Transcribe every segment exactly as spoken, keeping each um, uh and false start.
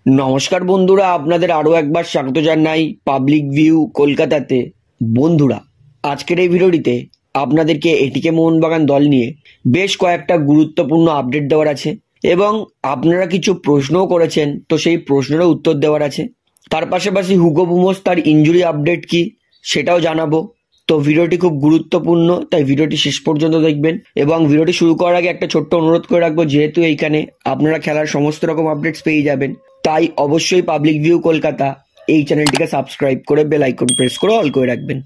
নমস্কার বন্ধুরা, আপনাদের আরও একবার স্বাগত জানাই পাবলিক ভিউ কলকাতাতে। বন্ধুরা, আজকের এই ভিডিওটিতে আপনাদেরকে এটিকে মোহনবাগান দল নিয়ে বেশ কয়েকটা গুরুত্বপূর্ণ আপডেট দেওয়ার আছে এবং আপনারা কিছু প্রশ্নও করেছেন, তো সেই প্রশ্নেরও উত্তর দেওয়ার আছে। তার পাশাপাশি হুগো বুমোস তার ইনজুরি আপডেট কি সেটাও জানাবো। তো ভিডিওটি খুব গুরুত্বপূর্ণ, তাই ভিডিওটি শেষ পর্যন্ত দেখবেন। এবং ভিডিওটি শুরু করার আগে একটা ছোট্ট অনুরোধ করে রাখবো, যেহেতু এইখানে আপনারা খেলার সমস্ত রকম আপডেটস পেয়ে যাবেন, তাই অবশ্যই পাবলিক ভিউ কলকাতা এই চ্যানেলটিকে সাবস্ক্রাইব করে বেল আইকন প্রেস করে অল করে রাখবেন।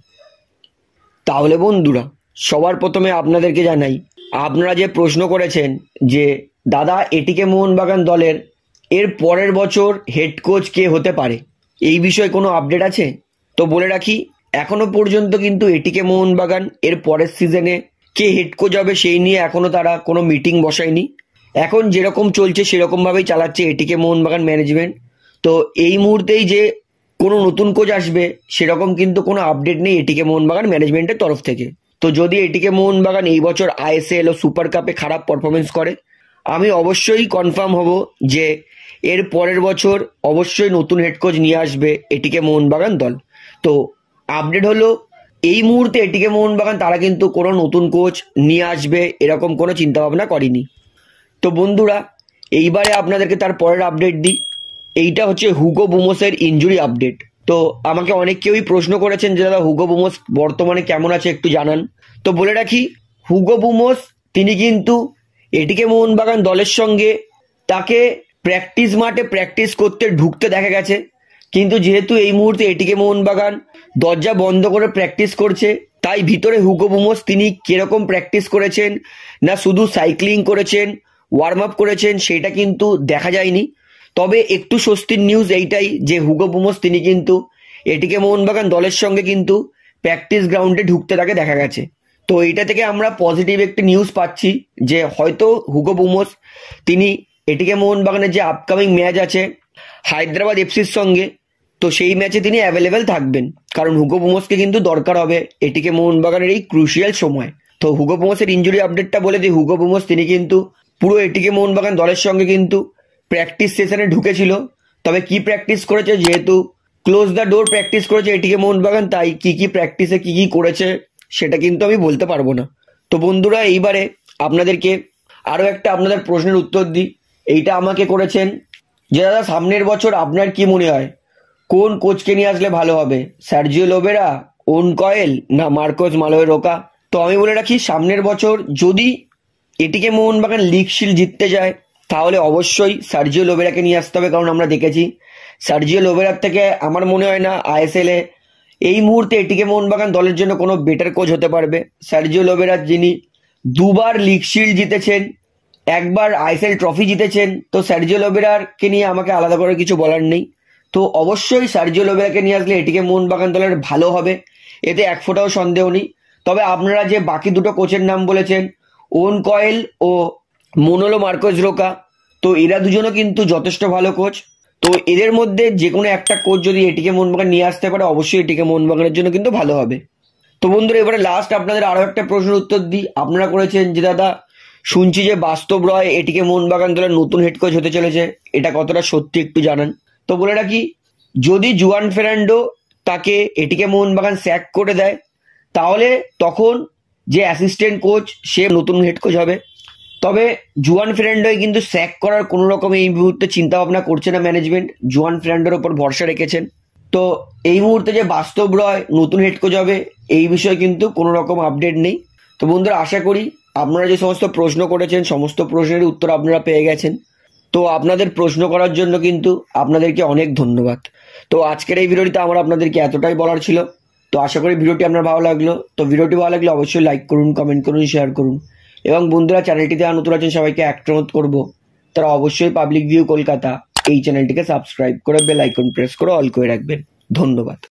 তাহলে বন্ধুরা, সবার প্রথমে আপনাদেরকে জানাই, আপনারা যে প্রশ্ন করেছেন যে দাদা এটিকে মোহনবাগান দলের এর পরের বছর হেড কোচ কে হতে পারে, এই বিষয়ে কোনো আপডেট আছে? তো বলে রাখি, এখনো পর্যন্ত কিন্তু এটিকে মোহনবাগান এর পরের সিজনে কে হেড কোচ হবে সেই নিয়ে এখনো তারা কোনো মিটিং বসায়নি। এখন যেরকম চলছে সেরকমভাবেই চালাচ্ছে এটিকে মোহনবাগান ম্যানেজমেন্ট। তো এই মুহূর্তেই যে কোনো নতুন কোচ আসবে সেরকম কিন্তু কোনো আপডেট নেই এটিকে মোহনবাগান ম্যানেজমেন্টের তরফ থেকে। তো যদি এটিকে মোহনবাগান এই বছর আইএসএল ও সুপার কাপে খারাপ পারফরমেন্স করে, আমি অবশ্যই কনফার্ম হব যে এর পরের বছর অবশ্যই নতুন হেড কোচ নিয়ে আসবে এটিকে মোহনবাগান দল। তো আপডেট হলো, এই মুহূর্তে এটিকে মোহনবাগান তারা কিন্তু কোনো নতুন কোচ নিয়ে আসবে এরকম কোনো চিন্তাভাবনা করেনি। তো বন্ধুরা, এইবারে আপনাদেরকে তার পরের আপডেট দিই। এইটা হচ্ছে হুগো বুমোসের ইনজুরি আপডেট। তো আমাকে অনেক কেউই প্রশ্ন করেছেন যে দাদা হুগো বুমোস বর্তমানে কেমন আছে একটু জানান। তো বলে রাখি, হুগো বুমোস তিনি কিন্তু এটিকে মোহনবাগান দলের সঙ্গে তাকে প্র্যাকটিস মাঠে প্র্যাকটিস করতে ঢুকতে দেখা গেছে, কিন্তু যেহেতু এই মুহূর্তে এটিকে মোহনবাগান দরজা বন্ধ করে প্র্যাকটিস করছে, তাই ভিতরে হুগো বুমোস তিনি কিরকম প্র্যাকটিস করেছেন না শুধু সাইক্লিং করেছেন, ওয়ার্ম আপ করেছেন, সেটা কিন্তু দেখা যায়নি। তবে একটু স্বস্তির নিউজ এইটাই যে হুগো বুমোস তিনি কিন্তু এটিকে মোহনবাগান দলের সঙ্গে কিন্তু প্র্যাকটিস গ্রাউন্ডে ঢুকতে তাকে দেখা গেছে। তো এইটা থেকে আমরা পজিটিভ একটি নিউজ পাচ্ছি যে হয়তো হুগো বুমোস তিনি এটিকে মোহনবাগানের যে আপকামিং ম্যাচ আছে হায়দ্রাবাদ এফসির সঙ্গে, তো সেই ম্যাচে তিনি অ্যাভেলেবেল থাকবেন, কারণ হুগো বুমোসকে কিন্তু দরকার হবে এটিকে মোহনবাগানের এই ক্রুশিয়াল সময়। তো হুগো বুমোসের ইনজুরি আপডেটটা বলে দিই, হুগো বুমোস তিনি কিন্তু পুরো এটিকে মোহনবাগান দলের সঙ্গে কিন্তু প্র্যাকটিস সেশনে ঢুকেছিল। তবে কি প্র্যাকটিস করেছে, যেহেতু ক্লোজ দ্য ডোর প্র্যাকটিস করেছে এটিকে মোহনবাগান, তাই কি কি প্র্যাকটিসে কি কি করেছে সেটা কিন্তু আমি বলতে পারবো না। তো বন্ধুরা, এইবারে আপনাদেরকে আরও একটা আপনাদের প্রশ্নের উত্তর দিই। এইটা আমাকে করেছেন যে দাদা সামনের বছর আপনার কি মনে হয় কোন কোচকে নিয়ে আসলে ভালো হবে, সার্জিও লোবেরা, ওন কয়েল না মার্কোস মালোয় রোকা? তো আমি বলে রাখি, সামনের বছর যদি এটিকে মোহনবাগান লিগ শিল্ড জিততে যায় তাহলে অবশ্যই সার্জিও লোবেরাকে নিয়ে আসতে হবে, কারণ আমরা দেখেছি সার্জিও লোবেরার থেকে আমার মনে হয় না আইএসএল এ এই মুহূর্তে এটিকে মোহনবাগান দলের জন্য কোনো বেটার কোচ হতে পারবে। সার্জিও লোবেরা যিনি দুবার লিগ শিল্ড জিতেছেন, একবার আইএসএল ট্রফি জিতেছেন, তো সার্জিও লোবেরাকে নিয়ে আমাকে আলাদা করে কিছু বলার নেই। তো অবশ্যই সার্জিও লোবেরাকে নিয়ে আসলে এটিকে মোহনবাগান দলের ভালো হবে, এতে এক ফোঁটাও সন্দেহ নেই। তবে আপনারা যে বাকি দুটো কোচের নাম বলেছেন, ওন কয়েল ও মোনোলো মার্কোস রোকা, তো এরা দুজনও কিন্তু যথেষ্ট ভালো কোচ। তো এদের মধ্যে যে কোনো একটা কোচ যদি এটিকে মোহনবাগান নিয়ে আসতে পারে, অবশ্যই এটিকে মোহনবাগানের জন্য কিন্তু ভালো হবে। তো বন্ধুরা, এবারে লাস্ট আপনাদের আরও একটা প্রশ্নের উত্তর দিই। আপনারা করেছেন যে দাদা শুনছি যে বাস্তব রয় এটিকে মোহনবাগান দলের নতুন হেড কোচ হতে চলেছে, এটা কতটা সত্যি একটু জানান। তো বলে রাখি, যদি জুয়ান ফের্নান্ডো তাকে এটিকে মোহনবাগান স্যাক করে দেয় তাহলে তখন যে অ্যাসিস্ট্যান্ট কোচ সে নতুন হেড কোচ হবে। তবে জুয়ান ফের্নান্ডোই কিন্তু স্যাক করার কোনো রকম এই মুহূর্তে চিন্তা ভাবনা করছে না ম্যানেজমেন্ট, জুয়ান ফের্নান্ডোর ওপর ভরসা রেখেছেন। তো এই মুহূর্তে যে বাস্তব রয় নতুন হেড কোচ হবে এই বিষয়ে কিন্তু কোনো রকম আপডেট নেই। তো বন্ধুরা, আশা করি আপনারা যে সমস্ত প্রশ্ন করেছেন সমস্ত প্রশ্নের উত্তর আপনারা পেয়ে গেছেন। তো আপনাদের প্রশ্ন করার জন্য কিন্তু আপনাদেরকে অনেক ধন্যবাদ। তো আজকের এই ভিডিওটিতে আমার আপনাদেরকে এতটাই বলার ছিল। তো আশা করি ভিডিওটি আপনার ভালো লাগলো। তো ভিডিওটি ভালো লাগলে অবশ্যই লাইক করুন, কমেন্ট করুন, শেয়ার করুন। এবং বন্ধুরা, চ্যানেলটিতে নতুন আছেন সবাইকে একটা অনুরোধ করবো, তারা অবশ্যই পাবলিক ভিউ কলকাতা এই চ্যানেলটিকে সাবস্ক্রাইব করে বেল আইকন প্রেস করে অল করে রাখবেন। ধন্যবাদ।